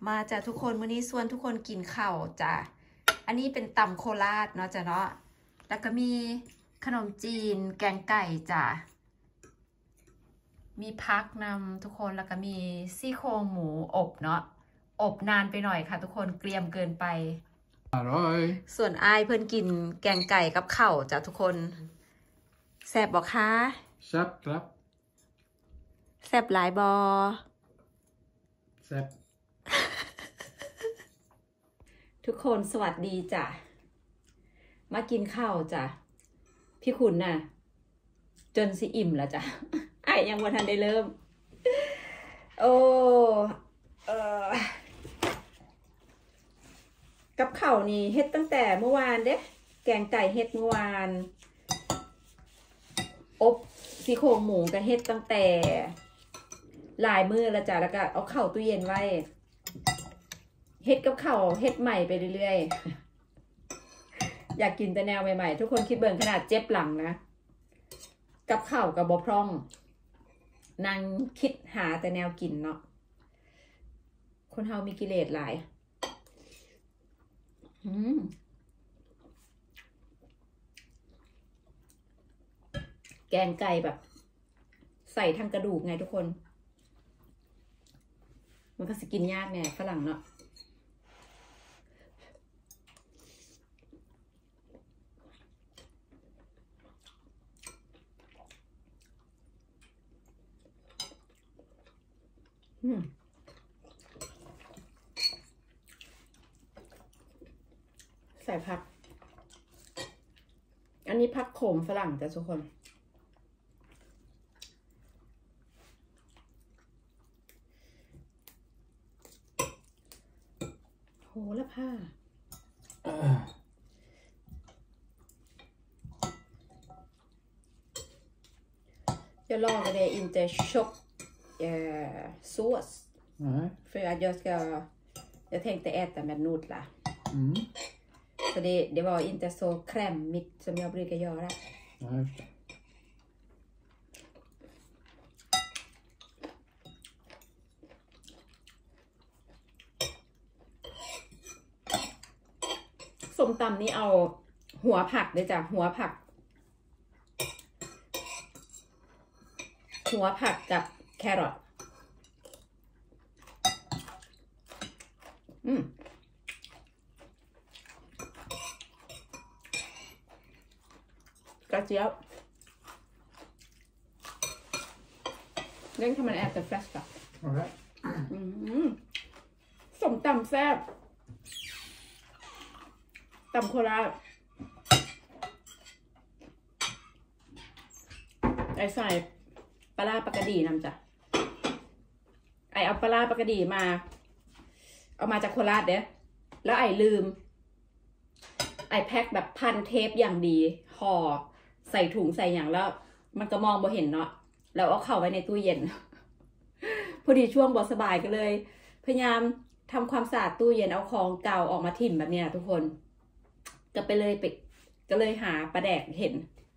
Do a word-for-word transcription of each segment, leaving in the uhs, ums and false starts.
มาจ้ะทุกคนมื้อนี้ส่วนทุกคนกินข้าวจ้ะอันนี้เป็นตำโคราชเนาะจ้ะเนาะแล้วก็มีขนมจีนแกงไก่จ้ะมีพักนำทุกคนแล้วก็มีซี่โครงหมูอบเนาะอบนานไปหน่อยค่ะทุกคนเกรียมเกินไปอร่อยส่วนอายเพื่อนกินแกงไก่กับข้าวจ้ะทุกคนแซ่บบอกคะแซ่บครับแซ่บหลายบอแซ่บทุกคนสวัสดีจ้ะมากินข้าวจ้ะพี่คุณน่ะจนสิอิ่มแล้วจ้ะไอ้ยังวันทันได้เริ่มโอ้เออกับข้าวนี่เฮ็ดตั้งแต่เมื่อวานเด้แกงไก่เฮ็ดเมื่อวานอบซี่โครงหมูก็เฮ็ดตั้งแต่หลายมื้อแล้วจ้ะแล้วก็เอาเข้าตู้เย็นไว้เฮ็ดกับข้าวเฮ็ดใหม่ไปเรื่อยๆอยากกินแต่แนวใหม่ๆทุกคนคิดเบิ่งขนาดเจ็บหลังนะกับข้าวกับบ่พร่องนางคิดหาแต่แนวกินเนาะคนเฮามีกิเลสหลายอืมแกงไก่แบบใส่ทั้งกระดูกไงทุกคนมันก็สกินยากแน่ฝรั่งเนาะอืมใส่ผักอันนี้ผักโขมฝรั่งแต่ทุกคนโหละผ้าJag lagade inte tjock eh, sås. Nej. För att jag ska... Jag tänkte äta med nudlar. Mm. Så det, det var inte så krämmigt som jag brukar göra. Nej. ส้มตำนี้เอาหัวผักเลยจ้ะหัวผักหัวผักกับแครอทอืมกระเจี๊ยบเล่นทำมันแอบแต่แฟรชกับส้มตำแซ่บตำโคราชไอใส่ปลาร้าปลากระดีนำจ้ะไอเอาปลาร้าปลากระดีมาเอามาจากโคราชเด้แล้วไอลืมไอแพ็คแบบพันเทปอย่างดีห่อใส่ถุงใส่อย่างแล้วมันก็มองบ่เห็นเนาะแล้วเอาเข้าไว้ในตู้เย็นพอดีช่วงบ่สบายก็เลยพยายามทำความสะอาดตู้เย็นเอาของเก่าออกมาถิ่มแบบนี้ทุกคนก็ไปเลยไปก็เลยหาปลาแดกเห็น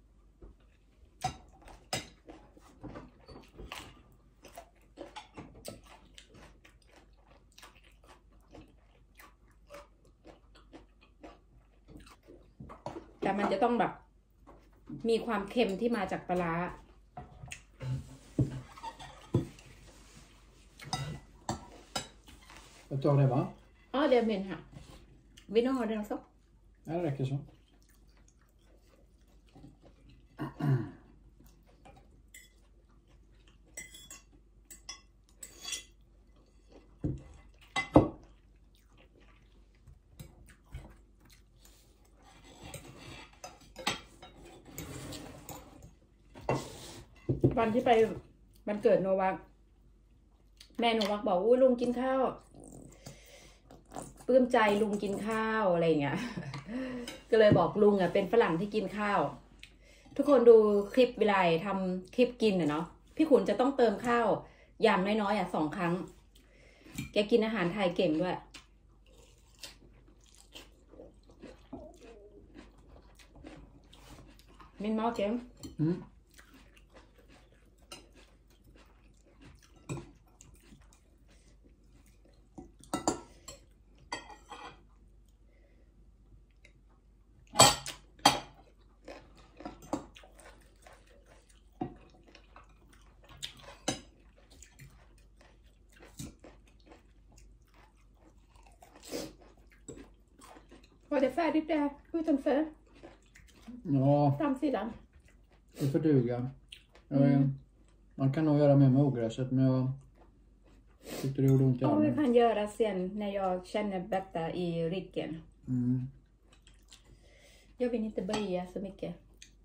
แต่มันจะต้องแบบมีความเค็มที่มาจากปลาร้า Jag tar det va? Ja, det är min här. Vill du ha den också? Ja, det räcker så. วันที่ไปวันเกิดโนวักแม่โนวักบอกอุ้ยลุงกินข้าวปลื้มใจลุงกินข้าวอะไรอย่างเงี้ยก็เลยบอกลุงอ่ะเป็นฝรั่งที่กินข้าวทุกคนดูคลิปเวลาทำคลิปกินเนาะพี่ขุนจะต้องเติมข้าวอย่างน้อยๆอ่ะสองครั้งแกกินอาหารไทยเก่งด้วยมินมอเกม Var det färdigt där utanför? Ja, Framsidan? det får duga. Jag, Mm. Man kan nog göra mer med ogräset, men jag tyckte det gjorde ont i Ja, det armen. kan göra sen när jag känner detta i ryggen. Mm. Jag vill inte böja så mycket.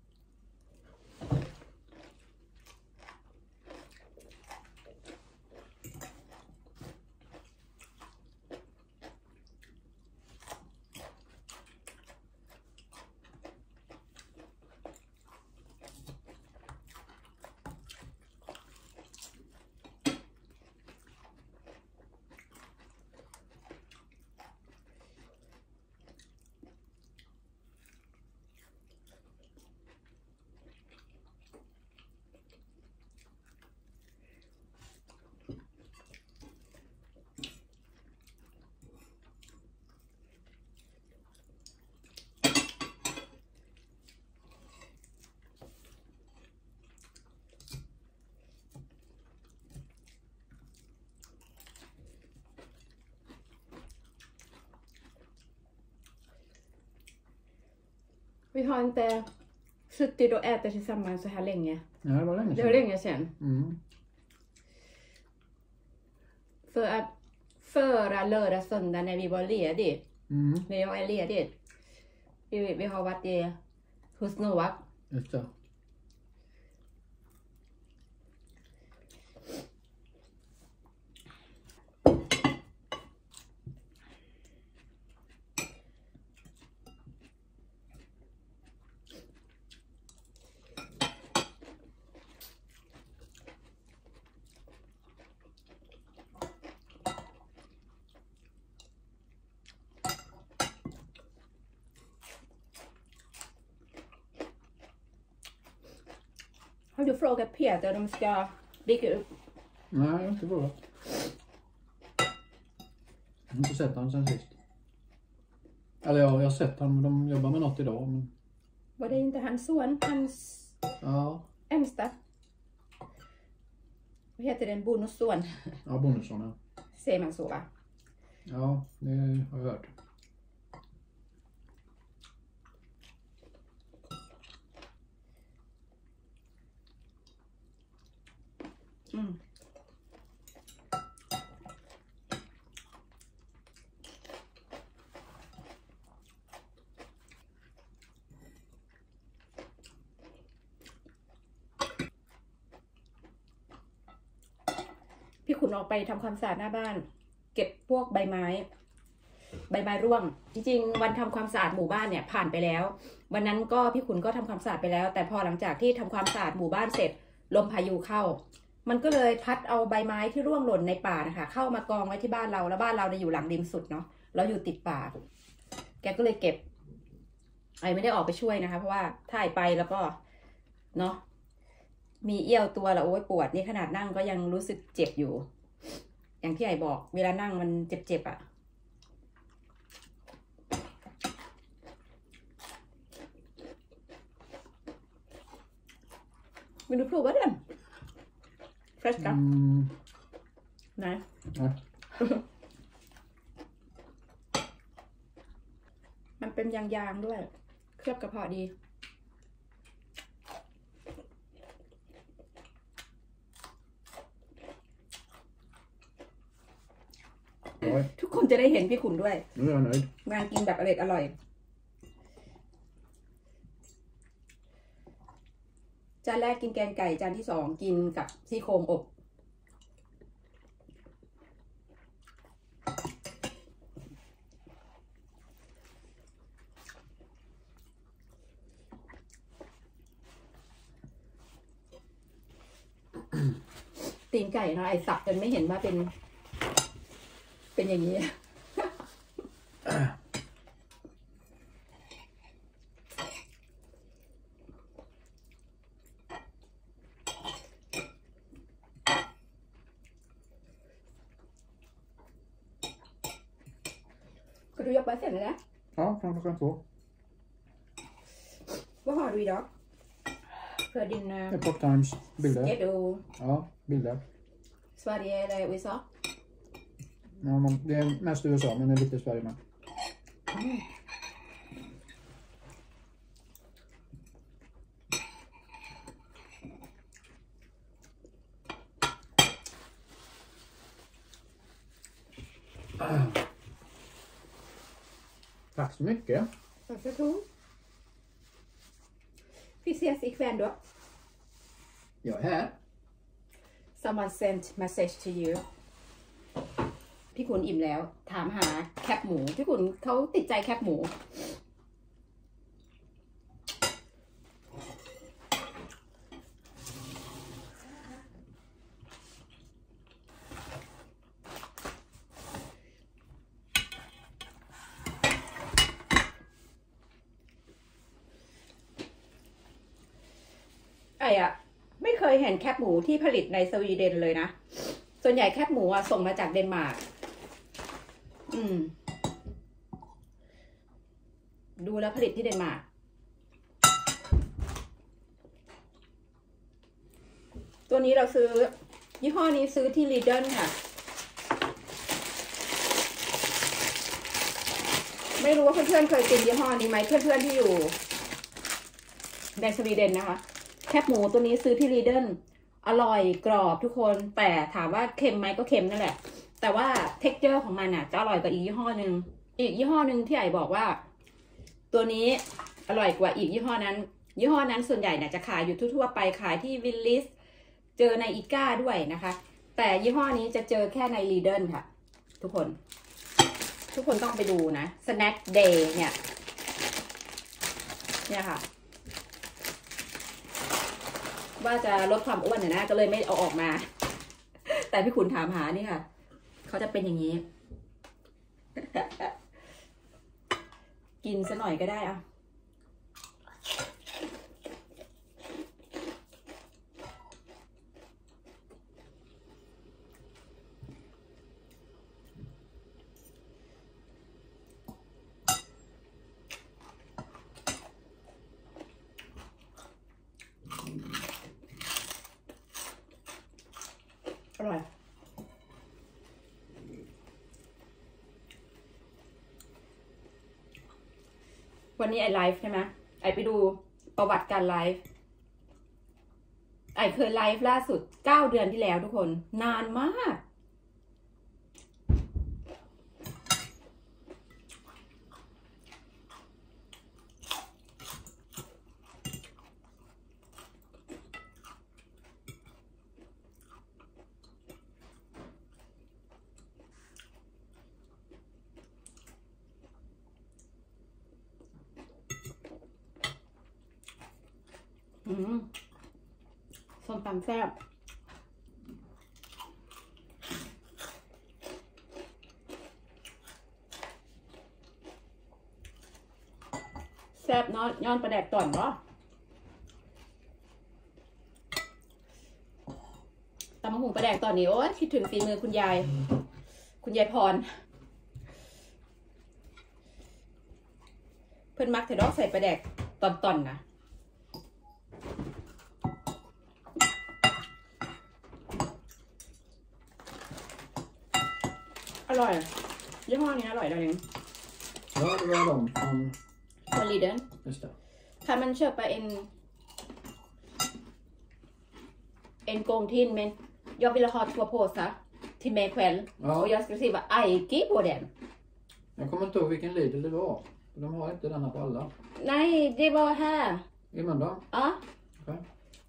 Vi har inte suttit och ätit tillsammans så här länge. Ja, det var länge Det var sedan. länge sedan. Mm. För att förra lördag söndag när vi var lediga. Mm. När jag är ledig. Vi, vi har varit i, hos Noah. Just det. Har du frågat Peter om de ska bygga upp? Nej, jag har inte frågat. Jag har inte sett han sen sist. Eller ja, jag har sett han, de jobbar med något idag. Men... Var det inte hans son? Hans Ja, ämsta? Vad heter den? Bonusson? ja bonusson ja. Säger man så va? Ja, det har jag hört. Mm.พี่ขุนออกไปทำความสะอาดหน้าบ้าน เก็บพวกใบไม้ ใบไม้ร่วง จริงๆวันทำความสะอาดหมู่บ้านเนี่ยผ่านไปแล้ว วันนั้นก็พี่ขุนก็ทำความสะอาดไปแล้ว แต่พอหลังจากที่ทำความสะอาดหมู่บ้านเสร็จลมพายุเข้า มันก็เลยพัดเอาใบไม้ที่ร่วงหล่นในป่านะคะเข้ามากองไว้ที่บ้านเราแล้วบ้านเราเนี่ยอยู่หลังริมสุดเนาะเราอยู่ติดป่า แกก็เลยเก็บไอไม่ได้ออกไปช่วยนะคะเพราะว่าถ่ายไปแล้วก็เนาะมีเอี้ยวตัวแล้วโอ้ยปวดนี่ขนาดนั่งก็ยังรู้สึกเจ็บอยู่ อย่างที่ไอบอกเวลานั่งมันเจ็บๆอ่ะVill du prova den? Färska? Mm. Nej. Nej. มันเป็นยางๆด้วย เคลือบกระเพาะดี Oj, ทุกคนจะได้เห็นพี่ขุนด้วย nu är jag nöjd. งานกินแบบอร่อยอร่อย จานแรกกินแกงไก่จานที่สองกินกับซี่โครงอบตีนไก่เนาะไอสับจนไม่เห็นว่าเป็น เป็นอย่างนี้ Ska du jobba sen eller? Ja, fram klockan två. Vad har du idag? För din uh, Epoch Times bilder. schedule? Ja, bilder. Sverige eller U S A? Ja, man, det är mest U S A, men det är lite Sverige med. Mm. Tack så mycket. Varsågod. Vi ses ikväll då. Jag är här. Someone sent message to you. พี่คุณอิ่มแล้วถามหาแคบหมูพี่คุณเขาติดใจแคบหมูไอ้อะไม่เคยเห็นแคบหมูที่ผลิตในสวีเดนเลยนะส่วนใหญ่แคบหมูอะส่งมาจากเดนมาร์กอืมดูแล้วผลิตที่เดนมาร์กตัวนี้เราซื้อยี่ห้อนี้ซื้อที่ลีเดนค่ะไม่รู้ว่าเพื่อนๆเคยกินยี่ห้อนี้ไหมเพื่อนๆที่อยู่ในสวีเดนนะคะแคบหมูตัวนี้ซื้อที่ลีเดนอร่อยกรอบทุกคนแต่ถามว่าเค็มไหมก็เค็มนั่นแหละแต่ว่าเท็กเจอร์ของมันอ่ะจะอร่อยกว่าอีกยี่ห้อหนึ่งอีกยี่ห้อหนึ่งที่ไอ้บอกว่าตัวนี้อร่อยกว่าอีกยี่ห้อนั้นยี่ห้อนั้นส่วนใหญ่เนี่ยจะขายอยู่ทั่วๆไปขายที่วิลลิสเจอในอีก้าด้วยนะคะแต่ยี่ห้อนี้จะเจอแค่ในลีเดนค่ะทุกคนทุกคนต้องไปดูนะ Snack Day เนี่ยเนี่ยค่ะว่าจะลดความอ้วนนะก็เลยไม่เอาออกมาแต่พี่ขุนถามหานี่ค่ะเขาจะเป็นอย่างนี้ กินซะหน่อยก็ได้อ่ะอร่อยวันนี้ไอไลฟ์ใช่ไหมไอไปดูประวัติการไลฟ์ไอเคยไลฟ์ล่าสุดเก้าเดือนที่แล้วทุกคนนานมากอืมส้มตำแซ่บแซ่บเนาะย้อนประแดกต่อนเนาะตำมะหุงประแดกตอนนี้โอ้ยคิดถึงฝีมือคุณยายคุณยายพรเพิ่นมักเถดอกใส่ประแดกตอนๆนะอร่อยยี่ห้อนี้อร่อยเลย Ja, det var de från... Från Lidl. Just det. Kan man köpa en en gång till men jag vill ha två påsar till mig själv Ja. och jag ska skriva Aiki på den. Jag kommer inte ihåg vilken Lidl det var. De har inte denna på alla. Nej, det var här. I Mölndal? Ja. Okej.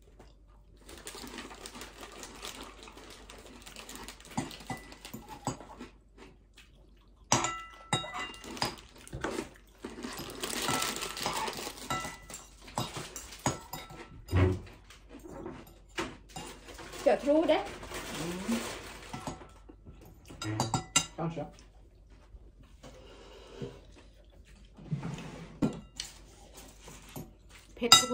Jag tror det. Kanske. Pet ทุกคน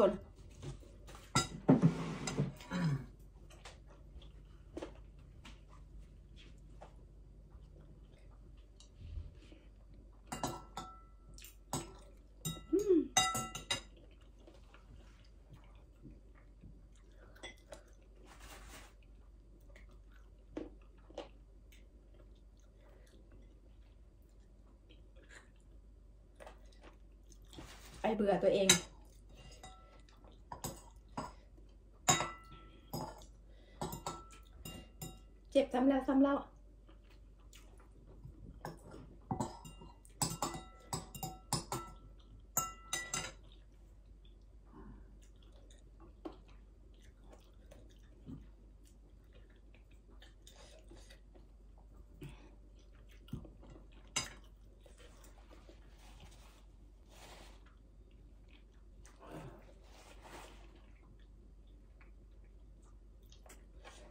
ไอเบื่อตัวเองเจ็บซ้ำแล้วซ้ำเล่า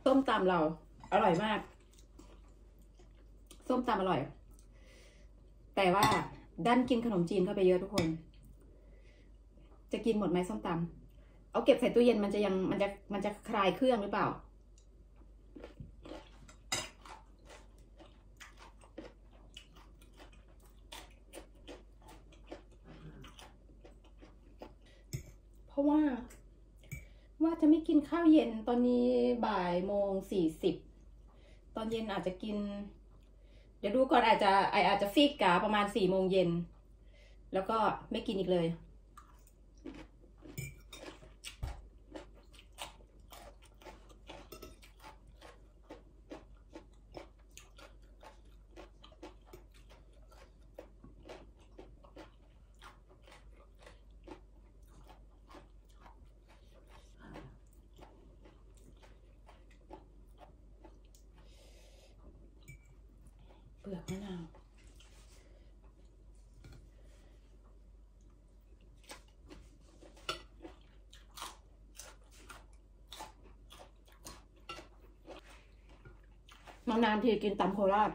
ส้มตำเราอร่อยมากส้มตำอร่อยแต่ว่าดันกินขนมจีนเข้าไปเยอะทุกคนจะกินหมดไหมส้มตำเอาเก็บใส่ตู้เย็นมันจะยังมันจะมันจะคลายเครื่องหรือเปล่าเพราะว่าว่าจะไม่กินข้าวเย็นตอนนี้บ่ายโมงสี่สิบตอนเย็นอาจจะกินเดี๋ยวดูก่อนอาจจะไออาจจะฟีกกาประมาณสี่โมงเย็นแล้วก็ไม่กินอีกเลยเปลือกมะนาวนานๆทีกินตำโคราช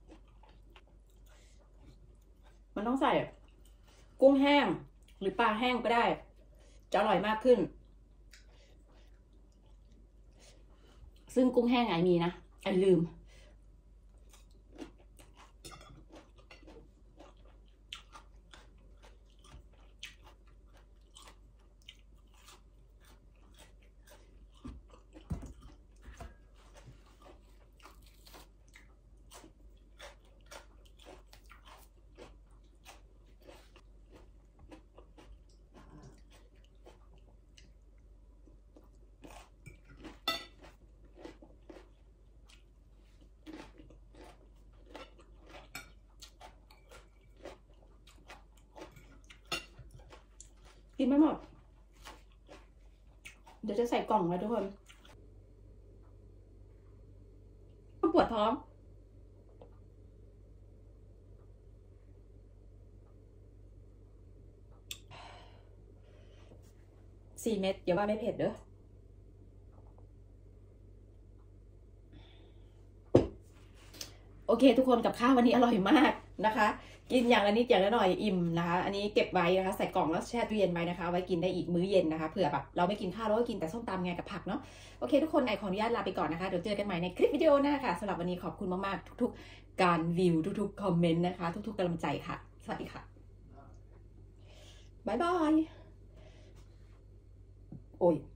มันต้องใส่กุ้งแห้งหรือปลาแห้งก็ได้จะอร่อยมากขึ้นซึ่งกุ้งแห้งไอมีนะไอลืมกินไม่หมดเดี๋ยวจะใส่กล่องไว้ทุกคนปวดท้องสี่เม็ดอย่าว่าไม่เผ็ดเด้อโอเคทุกคนกับข้าววันนี้อร่อยมากนะคะกินอย่างละนิดอย่างละหน่อยอิ่มนะคะอันนี้เก็บไว้นะคะใส่กล่องแล้วแช่ตู้เย็นไว้นะคะไว้กินได้อีกมื้อเย็นนะคะเผื่อแบบเราไม่กินข้าวเราก็กินแต่ส้มตำไงกับผักเนาะโอเคทุกคนไอขออนุญาตลาไปก่อนนะคะเดี๋ยวเจอกันใหม่ในคลิปวิดีโอหน้าค่ะสำหรับวันนี้ขอบคุณมากๆทุกๆการวิวทุกๆคอมเมนต์นะคะทุกๆกำลังใจค่ะสวัสดีค่ะบ๊ายบายโอ้ย